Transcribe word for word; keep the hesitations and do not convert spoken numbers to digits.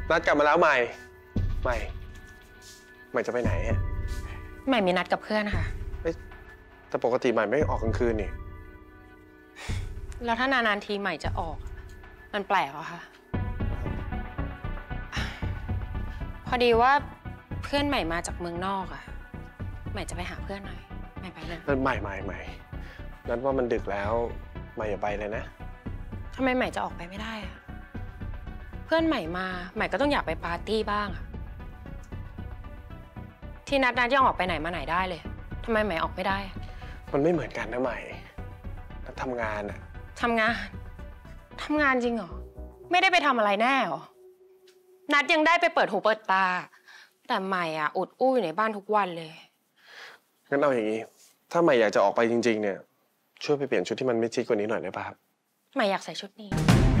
นัดกลับมาแล้วใหม่ใหม่ใหม่จะไปไหนฮะใหม่มีนัดกับเพื่อนค่ะแต่ปกติใหม่ไม่ออกกลางคืนนี่แล้วถ้านานๆทีใหม่จะออกมันแปลกเหรอคะพอดีว่าเพื่อนใหม่มาจากเมืองนอกอะใหม่จะไปหาเพื่อนหน่อยใหม่ไปนะนั่นใหม่ใหม่ใหม่นัดว่ามันดึกแล้วใหม่อย่าไปเลยนะทำไมใหม่จะออกไปไม่ได้อะเพื่อนใหม่มาใหม่ก็ต้องอยากไปปาร์ตี้บ้างอะที่นัดนัดยังออกไปไหนมาไหนได้เลยทำไมใหม่ออกไม่ได้มันไม่เหมือนกันนะใหม่นัดทำงานอะทำงานทำงานจริงเหรอไม่ได้ไปทำอะไรแน่หรอนัดยังได้ไปเปิดหูเปิดตาแต่ใหม่อะอุดอู้อยู่ในบ้านทุกวันเลยงั้นเอาอย่างนี้ถ้าใหม่อยากจะออกไปจริงๆเนี่ยช่วยไปเปลี่ยนชุดที่มันไม่ชิดกว่านี้หน่อยได้ป่ะครับใหม่อยากใส่ชุดนี้